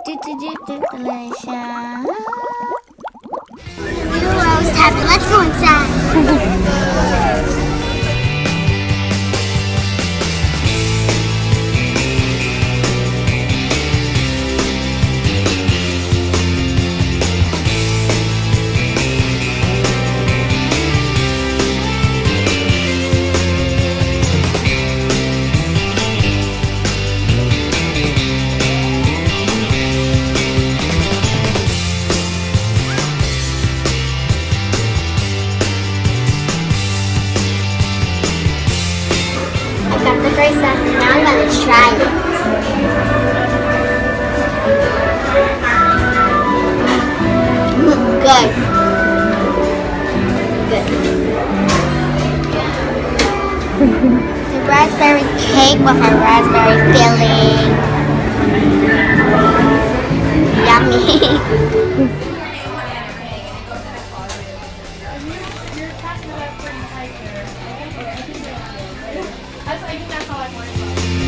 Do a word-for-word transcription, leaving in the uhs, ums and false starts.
Do, do, do, do, delicious. Roast time. Let's go inside. The first time, now I'm gonna try it. Mm, good. Good. It's a raspberry cake with a raspberry filling. Yummy. I think that's all I wanted.